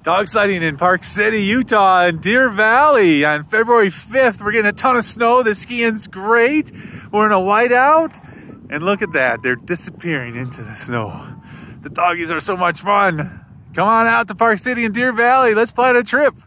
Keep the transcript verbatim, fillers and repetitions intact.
Dog sledding in Park City, Utah, and Deer Valley on February fifth. We're getting a ton of snow. The skiing's great. We're in a whiteout, and look at that. They're disappearing into the snow. The doggies are so much fun. Come on out to Park City and Deer Valley. Let's plan a trip.